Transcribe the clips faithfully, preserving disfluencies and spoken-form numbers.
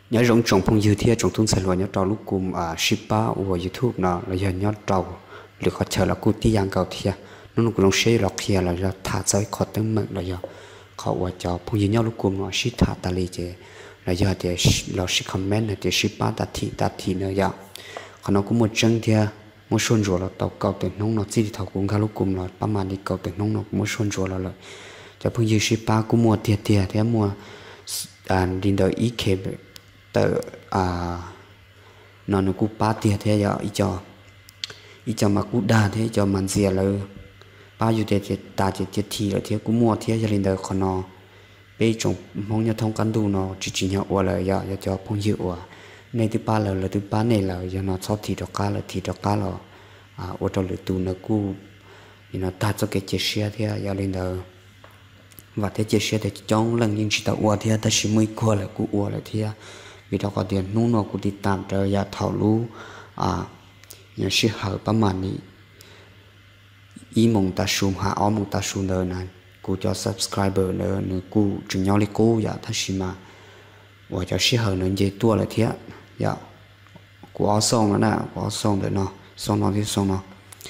nhớ rong trồng phong dư thia trồng thun sài loa nhớ trâu lúc cùng à shipa của YouTube nó là giờ nhớ trâu được họ chờ là cụ tí giang cầu thia nó cũng long xe lọc thia là giờ thả giới khó tiếng mực là giờ họ qua cho phong dư nhớ lúc cùng nó ship thả ta li chế là giờ thìเราship comment là thì shipa ta thị ta thị nữa giờ còn nó cũng một chân thia một xuân rồi là tàu cầu từ nông nó chỉ thì thầu cũng cả lúc cùng làประมาณđi cầu từ nông nó cũng một xuân rồi là rồi cho phong dư shipa cũng mua thia thia thia mua à đi đợi ý kẹp tờ à nó nó cũng ba tiền thế giờ ý cho ý cho mà cũng đa thế cho mình xìa là bao nhiêu tiền thì ta chỉ chỉ thì là thế cũng mua thế cho nên đời còn nó bây trong mong nhau thông căn đủ nó chỉ chỉ nhau là giờ giờ cho phong hiệu à này thứ ba là là thứ ba này là giờ nó sau thì đó cá là thì đó cá là à ở trong lưỡi tù nó cũng thì nó ta cho cái chia sẻ thế giờ nên đời và thế chia sẻ thì trong lần những chỉ tao qua thì ta chỉ mới qua là cũng qua là thì vì đó có tiền nung nó cũng đi tạm trở ra thảo lú à nhà sĩ hởประมาณนี้ý mong ta sum hạ ó mong ta sum đời này cũng cho subscriber nữa nữa cũng chừng nhau đi cố dạ thà xí mà và cho sĩ hở nữa dễ tua là thế dạ của ó xong nữa nè của ó xong rồi nó xong nó thì xong nó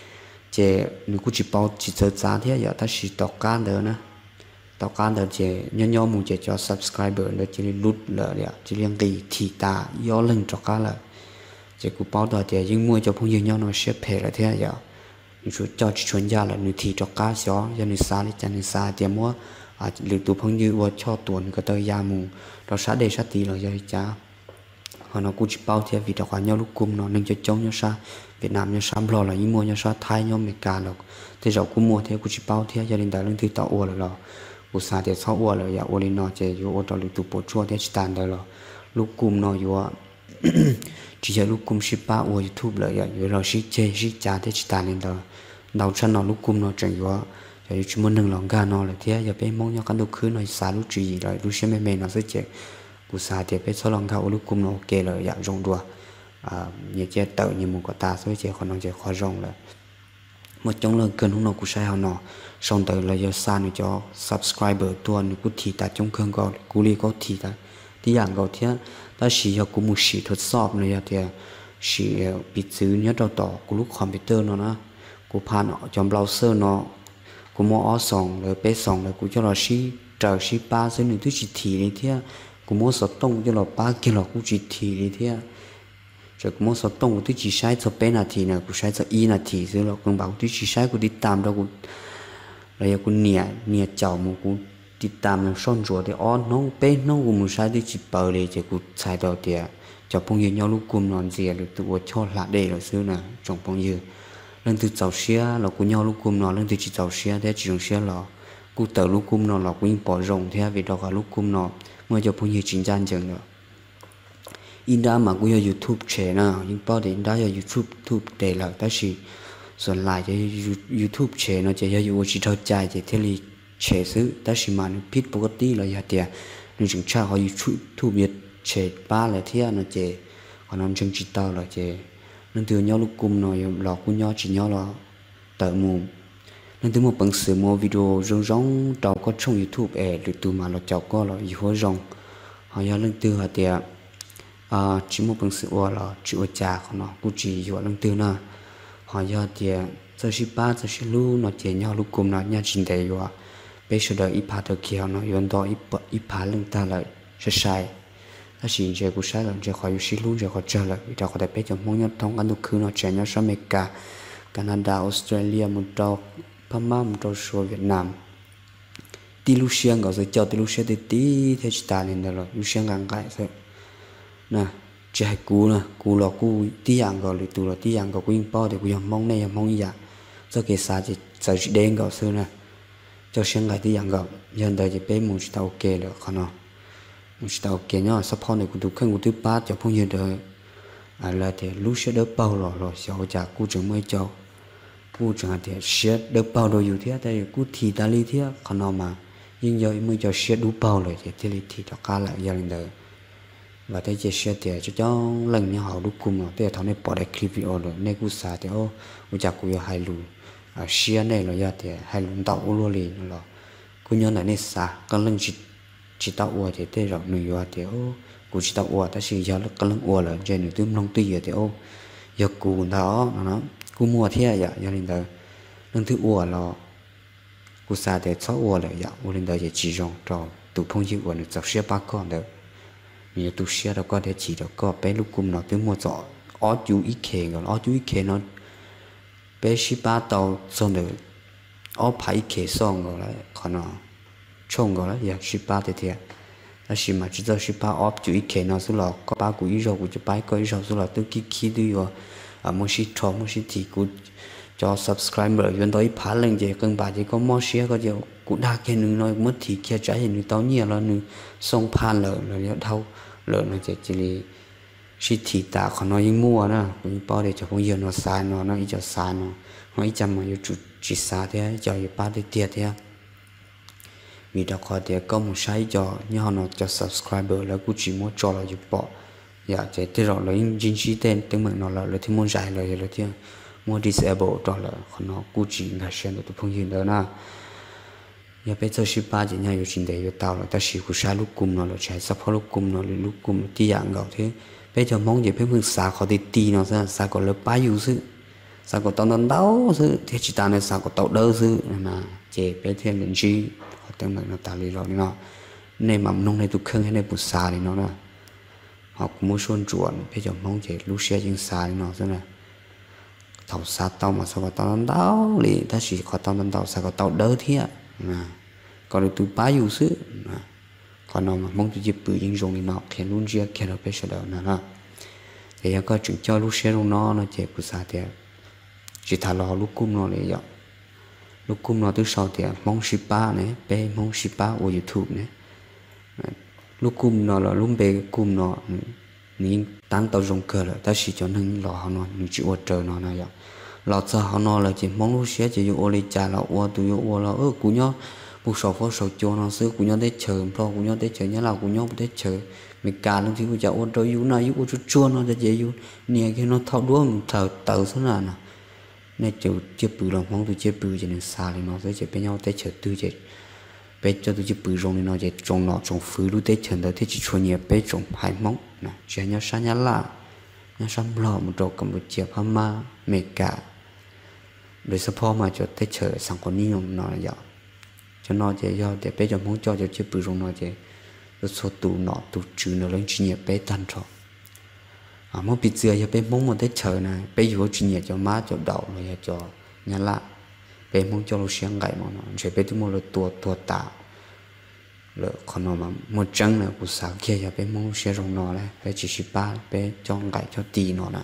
chế nữa cũng chỉ bao chỉ chờ giá thế dạ thà xí tóc cá nữa nè tao can được chế nhớ nhớ muốn chế cho subscriber được chế lút là đấy chế liên kỳ thì ta do lần cho cá là chế cũng bao giờ chế nhưng mua cho phong nhiêu nhau nó sẽ phê là thế giờ những cho chuyên gia là người thì cho cá xó cho người xa đi cho người xa chế mua à lựa tụ phong nhiêu và cho tuần cái tờ gia mù đó sát đây sát tí là giờ cha họ nó cũng chỉ bao thế vì đó qua nhau lúc cùng nó nên cho chống nhau xa Việt Nam nhau sắm lo là những mua nhau xa Thái nhau mấy cả rồi thế rồi cũng mua thế cũng chỉ bao thế cho nên đã lần thứ tạo ủa làอุตสาห์จะชอบว่าเลยอย่าโอลินอเจอยู่โอตอลิตุปชัวที่สแตนเดอร์หรอลูกกุมนออยู่ว่าจีจะลูกกุมชิปะว่ายูทูบเลยอย่าอยู่เราชิเจชิจ่าที่สแตนเดอร์ดาวชั้นนอลูกกุมนอจังอยู่ว่าอย่าอยู่ชั่วโมงหนึ่งหลังการนอเลยที่อย่าไปมองอย่างกันดูคืนหน่อยสาลูกจีเลยลูกเชื่อไม่เมย์นอสิเจอุตสาห์จะไปชอบลองเขาลูกกุมนอโอเคเลยอย่าจงดัวอ่าอย่าเจเตอร์อย่ามุกตาสิเจคนน้องเจขอจงเลยmột trong lần cần hôm nào cũng sai họ nọ xong tới là giờ xa nữa cho subscriber tuần nữa cũng thì ta trong cơn gọi cú li có thì ta thì dạng gọi thế ta chỉ cho cũng một sĩ thuật sọp này thì sĩ bị giữ nhớ đầu tỏ của lúc computer nó nó của pan nó trong browser nó của mua sòng rồi bé sòng rồi của cho nó sĩ chờ sĩ ba dưới những thứ chỉ thì này thế của mua sọt tông cho nó ba kia nó cũng chỉ thì này thế rồi cũng một tông tôi chỉ sai cho bé là thì là cũng sai cho y là thì rồi là cũng bảo tôi chỉ sai cũng đi tạm đâu cũng rồi cũng nhẹ nhẹ chảo một cũng đi tạm là son rồi thì on nó bé nó cũng một sai tôi chỉ bảo để chỉ cũng sai đầu thì cho phong nhiêu nhau lúc cùng non gì được tụi cho là để là xưa là trong phong nhiêu lần từ giàu xía là cũng nhau lúc cùng nó lần từ chỉ giàu xía thế chỉ trong xía là cũng từ lúc cùng nó là cũng bỏ rộng thế vì đó là lúc cùng nó mới cho phong nhiêu chính gian chừng nữa in đã mà cũng YouTube channel nhưng bao để in đã là YouTube YouTube để là ta chỉส่วนหลายจะ YouTube channel จะอยู่ว่าจะเข้าใจจะเทลีแชร์ซื้อแต่สิมันผิดปกติเลยอย่างเดียวนึกถึงชาเขา YouTube ยึดแชร์ป้าเลยที่นั่นเจเขานำจึงจิตตาเลยเจนั่นถือย่อลูกกลุ่มหน่อยหลอกกุ้งย่อจีย่อหลอกเติมมุมนั่นถือมาเปิงสื่อมาวิดีโอร้องร้องเราก็ช่อง YouTube เอหรือตัวมาเราเจ้าก็เราอยู่หัวร้องเขาย่อเรื่องตัวเดียวà chỉ một bằng sự ủa là chịu trả của nó cũng chỉ dựa lăng tiêu na họ giờ thì giờ chỉ ba giờ chỉ lu nó chỉ nhau lu cùng nó nhà chính đại dựa bây giờ đợi ít phá thực kia nó yon đó ít ít phá lăng ta lại sẽ sai ta chỉ chỉ cũng sai là chỉ khỏi chỉ lu chỉ khỏi trả lại vì đó có thể bây giờ muốn nhau thông ăn được cứ nó chạy nhau sang America Canada Australia một trâu Pama một trâu số Việt Nam tí lu xiang có rồi cho tí lu xiang tí tí thế chỉ ta lên rồi lu xiang ngang cái rồi nè chạy cú nè cú là cú tí dạng gọi là tụ là tí dạng gọi quyên bao để quyên mong này mong gì cho cái sao chỉ giờ chỉ đen gọi xưa nè cho xem cái tí dạng gọi hiện tại chỉ bé muốn chỉ tao ok được không nào muốn chỉ tao ok nhá sắp hôm này cũng tụ khăn cũng tụ ba cho phong nhiêu đời à là thì lúc sẽ đỡ bao rồi rồi sau chả cú trưởng mới cho cú trưởng thì sẽ đỡ bao rồiอยู่thế đây cú thì ta lý thế không nào mà nhưng giờ mới cho sẽ đủ bao rồi thì thì thì cho cá lại gia đình đời và thấy chia sẻ thì cho cho lần nhau họ lúc cùng mà bây giờ thằng này bỏ đại clip video rồi nên cũng xả thì ô bây giờ cũng hai lù à share này rồi giờ thì hai lù tạo luôn liền rồi cũng nhớ là nên xả còn lần chỉ chỉ tạo rồi thì bây giờ người giờ thì ô cú chỉ tao ua ta chỉ giờ là cái lưng ua là trên những thứ nông tùy thì ô giờ cú đó nó cú mua thế vậy giờ nên là lưng thứ ua là cú xa để sáu ua là vậy ua nên là chỉ dùng cho tụ phong chịu ua được dọc xe ba con được vì tụ xe đó có để chỉ được có bé lúc cúm nó thứ mua rõ ó chú ít kề rồi ó chú ít kề nó bé ship ba tàu xong được ó phải kề xong rồi lại còn nó trông rồi giờ ship ba thì thiệt là chỉ mà chỉ cho ship ba ó chú ít kề nó số là có ba cú ít rồi cú cho ba có ít rồi số là từ khi khi đi rồi à mua ship cho mua ship thì cú cho subscriber gần tới phá lên gì cần bà chỉ có mua share có điều cú đa cái nữa nói mất thì kia trái thì nữa tao nhiều là nữa xong phá lợ là nhớ thâu lợ nó chỉ chỉ chỉ thị ta còn nói những mua nè cũng bao để cho phong yêu nó sai nó nó ít cho sai nó nó ít chăm mà yêu chủ chỉ sai thế cho yêu ba để tiệt thế vì đó có thể có một sai cho nhau nó cho subscriber là cũng chỉ muốn cho là yêu bỏ dạ chỉ thế rồi lấy chính sĩ tên tiếng mình nó là lấy thêm muốn giải lời là thế muốn disable cho là còn nó cũng chỉ là xem được phong yêu đó nè giờ bây giờ ship ba chỉ nhau yêu chính để yêu tao là ta chỉ cũng sai lúc cùng nó là chạy support lúc cùng nó là lúc cùng tí dạng gạo thế bây giờ mong gì phải phương xa khó thì tì nó ra xa có lớp ba yêu sự xa có tao nó đau sự thì chỉ ta nên xa có tao đỡ sự mà chế bé thêm lên chi họ tên mình nó tạo lý rồi nó nên mà nông này tụi khơi hay này bút xa thì nó là họ cũng muốn xuân chuồn bây giờ mong chế lúc xe trên xa thì nó thế này thầu xa tao mà sao có tao nó đau thì ta chỉ có tao nó đau xa có tao đỡ thiệt mà còn được tụi ba yêu sự mà còn nó mà mong tụi chị bự những dùng thì nó khen luôn chia khen ở bên sau đó nè thì có chuyện cho lúc xe luôn nó nó chạy của xa thì chỉ thà lo lúc cung nó để dọn lúc cung nó từ sau thì mong ship ba này bé mong ship ba ở YouTube này lúc cung nó là lúc bé cung nó những tăng tàu dùng cờ là ta chỉ cho nên lo nó những chịu ở trời nó này dọn lo cho họ nó là chỉ mong lúc xe chỉ dùng ô lê trà là ô tụi ô là ơ của nhau buộc sầu phô sầu cho nó xưa của nhau để chờ pro của nhau để chờ nhớ là của nhau để chờ mình cả lúc thì của cháu ôn trôi yú này yú chua nó để dễ yú nè cái nó thao đuôi mình thở tàu thế nào nè nên chịu chưa bự lòng mong tôi chưa bự cho nên xa thì nó sẽ chỉ bên nhau để chờ tư chứ bây giờ tôi chưa bự rồi thì nó chỉ trồng nó trồng phứ lúc để chờ đó thì chỉ cho nhiều bé trồng hai móng nè chỉ nhau xa nhá là nhá xăm lò một trâu cầm một chiếc hama mẹ cả để support mà cho để chờ sang con niêu nó là vậy cho nó chỉ do để bé cho muốn cho cho chưa bự rồi nó chỉ rồi số tụ nọ tụ trừ nó lên chuyên nghiệp bé tan rồi à muốn bị dừa cho bé muốn một tết chờ này bé vừa chuyên nghiệp cho má cho đầu rồi cho nhà lạ bé muốn cho nó sáng gậy mà nó chỉ bé tôi muốn là tua tua tạ rồi còn nó mà một trắng là của sáng kia cho bé muốn xe rồng nó này bé chỉ ship ba bé cho gậy cho tì nó nè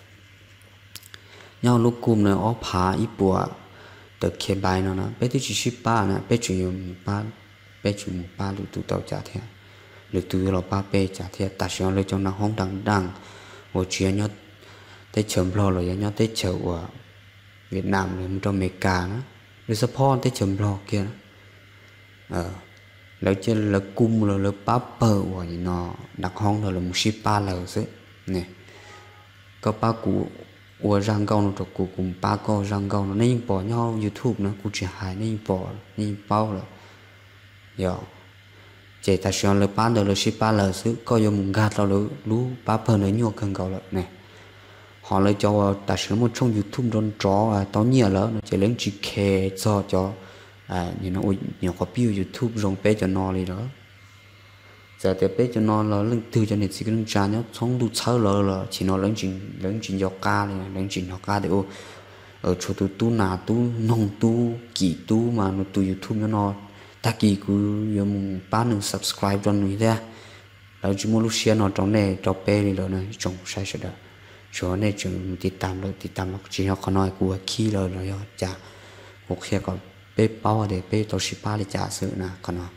nhau lúc cùm này ó phá ít bùa từ kia bài nó nè bé tôi chỉ ship ba nè bé chỉ dùng ba bé chỉ một ba lượt tụ tàu trả thế lượt tụ là ba bé trả thế ta sẽ lấy cho nó không đằng đằng một chuyện nhớ tới chấm lo rồi nhớ tới chợ của Việt Nam rồi trong Mỹ cả nó rồi support tới chấm lo kia ờ lấy trên là cung rồi là ba bờ của nó đặc hong rồi là một ship ba lờ chứ nè có ba cụ của răng câu nó thuộc cụ cùng ba câu răng câu nó nên bỏ nhau YouTube nó cụ chỉ hai nên bỏ nên bao rồi giờ chỉ ta chọn là ba đời là ship ba lờ chứ có dùng một gạt rồi lú ba bờ nó nhiều cần cầu lại nè họ lấy cho ta chọn một trong YouTube don chó tao nhiều lắm nó chỉ lấy chỉ khe cho cho à như nó nhiều có view YouTube dùng bé cho nó đi đó giờ thì bé cho nó là lên từ cho nên chỉ cần trả nhá xong đủ sáu lờ là chỉ nó lên trình lên trình cho ca này lên trình cho ca để ô ở chỗ tu tu nà tu nông tu kỳ tu mà nó tu YouTube nó nó ta kỳ cứ dùng ba nửa subscribe cho người taแล้วchỉ muốn lúc xưa nó trong này trong bé đi rồi này trong sai sai đó chỗ này chừngติดตามเลยติดตามแล้วchỉ nó còn nói của khi rồi rồi chả một khi còn bé bao để bé tổ chức ba để trả sự nè còn nó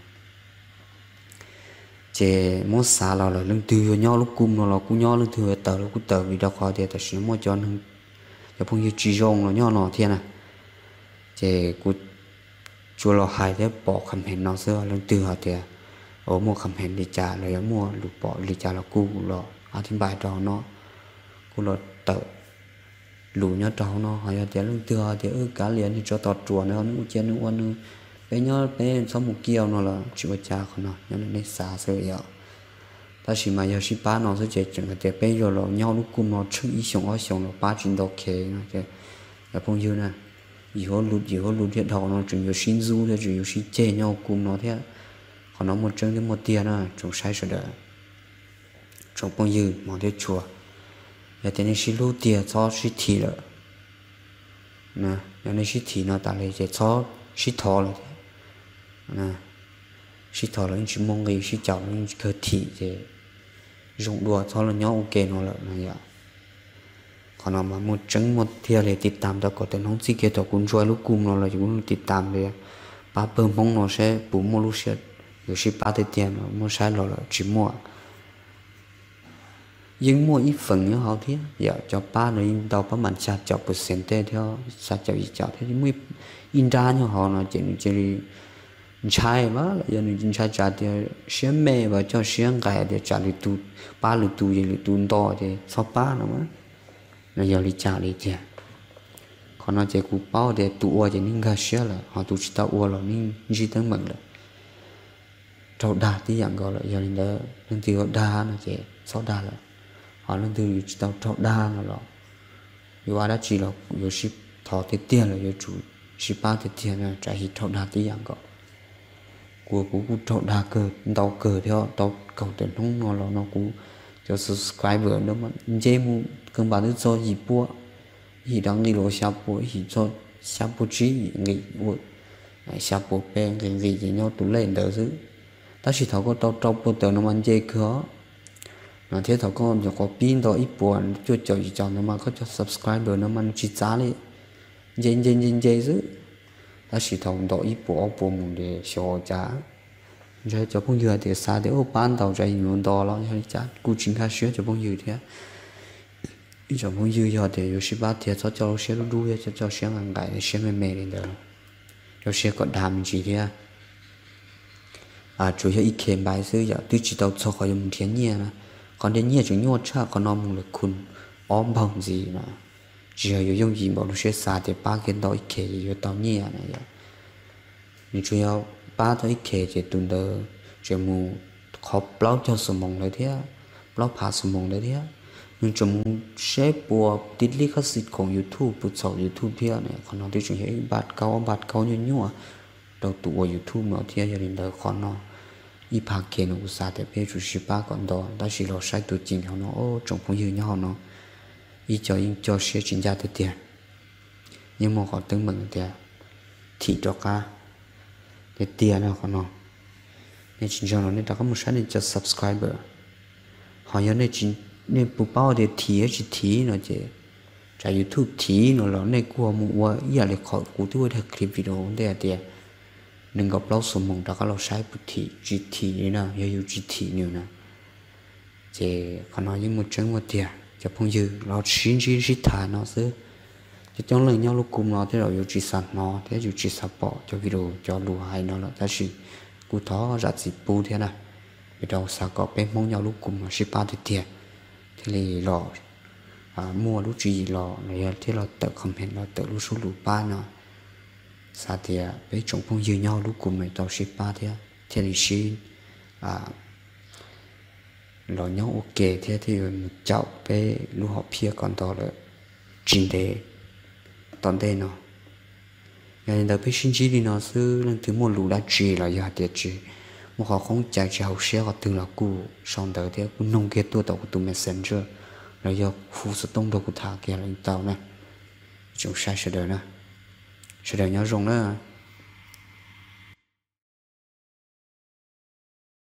chế muốn xả là là lưng từ nhau lúc cung nó là cũng nhau lưng từ tờ lúc cũng tờ vì đó khó thì ta chỉ muốn cho nó cho phong như chỉ dùng nó nhau nó thiên à chế cũng chùa lò hai thế bỏ khẩm hẹn nó xưa lưng từ họ thì ở mua khẩm hẹn để trả rồi mua lục bỏ để trả là cu lò à thì bài đó nó cu lò tờ lù nhớ trâu nó hỏi là lưng từ họ thì ư cá liền thì cho tọt chùa nữa nó cũng chơi nữa nữa bé nhớ bé sống một kiều nó là chịu cha không nó nhớ nên xả sợi vậy ta chỉ mà giờ ship ba nó sẽ chạy chẳng cái tiệp bây giờ là nhau lúc cùng nó chưng ý xong ở xong là ba chín độ kề nó cái là phong dư nè gì có lụt gì có lụt hiện thọ nó chỉ có xin du thôi chỉ có xin chê nhau cùng nó thế còn nó một chân đến một tiền à trong sai rồi đó trong phong dư mong thế chùa giờ thế này xin lụt tiền cho xin thì rồi nè giờ này xin thì nó tại là cho xin thọ rồi nè xin thọ là chỉ mong người xin chào những cơ thị thì dùng đùa cho là nhau ok nó là này vậy còn nó mà một trứng một thia đểติดตามแต่ก็แต่น้องซีเกตคุณช่วยลูกกลุ่มเราเลยคุณติดตามเลยป้าเปิ่มมองเราใช้ปุ่มโมลูเชียอยู่ที่ป้าติดเตียนเราไม่ใช้เราเลยchỉ mua ยิ่ง mua ít phần như họ thế giờ choป้าnó in đầuป้าmình sát cho percent theo sát cho ít cho thế mới in ra như họ nó chỉ chỉ trái mà là giờ mình trái trả thì xem mẹ và cho xem cái để trả được tu ba được tu gì được tu to thì sáu ba nữa mà là giờ đi trả đi tiền còn nó chỉ cụ bao để tu ở thì nên cái xem là họ tu chỉ tao ở là nên chỉ tới mình là trâu đa tí dạng gọi là giờ nên đó nên tiêu đa nó chỉ sáu đa là họ nên tiêu chỉ tao trâu đa là lo dù ai đã chỉ là dù ship thọ thì tiền là dù chủ ship ba thì tiền là trả hết trâu đa tí dạng gọi của của của trâu đa cờ tàu cờ theo tàu cầu tiền không nó là nó cũng cho subscriber nó mà dễ mu cơn bản được cho gì bua gì đang đi lối xa bua gì cho xa bua trí nghĩ bua xa bua bèn cái gì gì nhau tụi lên đỡ chứ ta chỉ thấu có tàu tàu bua tàu nó mà dễ khó nó thế thấu có giờ có pin đó ít buồn cho cho gì cho nó mà có cho subscriber nó mà chỉ giá đi dễ dễ dễ dễ chứ ta chỉ thấu đó ít buồn buồn muốn để show giá rồi cho phong dừa thì xa để ô ban đầu chạy nhiều đò lo cho chắc cú chính khai sửa cho phong dừa thế cho phong dừa giờ thì有十八天cho cho xe đu đu cho cho xe ngang cái xe mềm mềm lên đó cho xe còn đam gì thế à chủ yếu ít kèm bài sư giờ tôi chỉ tao cho khỏi dùng thiên nhiên mà còn thiên nhiên chúng nhốt cha còn nó mong là kun ôm bằng gì mà chỉ là dùng gì bảo nó sẽ xa thì ba cái đó ít kèm gì tao nhẹ này nhưng chủ yếu ba thấy kể chỉ tuần đầu chỉ muốn khó blog cho số mong đấy thế blog phá số mong đấy thế nhưng chỉ muốn share bùa tít lý các sựของ YouTube บนsổ YouTube thế này còn nó thì chỉ hay bát câu bát câu như nhau đầu tụ ở YouTube mà thế cho nên đời còn nó ít phá kể nó cũng sao để biết chủ sĩ ba còn đó đó chỉ là sai tụ chính họ nó ô trong phong như nhau nó ít cho ít cho share chính ra thế tiền nhưng mà họ từng mừng thế thì cho cả để tiền nào còn nó nên chính cho nó nên ta có một sáng nên cho subscriber họ nhớ nên chính nên bù bao để thí chỉ thí nó chỉ trả YouTube thí nó là nên qua mua giờ lại khỏi cú tôi thấy clip video để tiền đừng có blog số mong ta có lo sai bút thí chỉ thí nữa nào giờ yêu chỉ thí nữa nè chỉ còn nói những một chân một tiền cho phong dư lo xin chỉ chỉ thả nó chứ cho trong lời nhau lúc cùng nó thế rồi yêu chỉ sẵn nó thế yêu chỉ sắp bỏ cho video cho lùa hay nó là ta chỉ cú thó ra chỉ bù thế này bây giờ sao có bên mong nhau lúc cùng nó ship bao tiền thế thì lò à, mua lúc gì lò này thế là tự comment là tự lúc số lù ba nó sao thì với trong phong dư nhau lúc cùng mình tao ship ba thế thế thì xin à lò nhau ok thế thì cháu bé lúc họ phía còn đó là chính đề tận đây nó ngày đầu biết sinh chỉ đi nó sư lần thứ một lũ đã chỉ là giờ tiệt chỉ một họ không chạy chạy học xe họ từng là cũ xong tới thế cũng nông kia tôi tàu của tụi messenger là giờ phụ sự tông đầu của thằng kia là tàu này chúng sai sẽ đời nè sẽ đời nhau rong nữa